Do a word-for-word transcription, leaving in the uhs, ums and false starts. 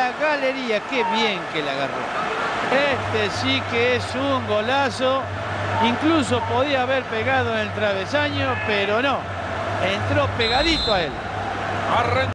la galería. Qué bien que la agarró. Este sí que es un golazo. Incluso podía haber pegado en el travesaño, pero no. Entró pegadito a él.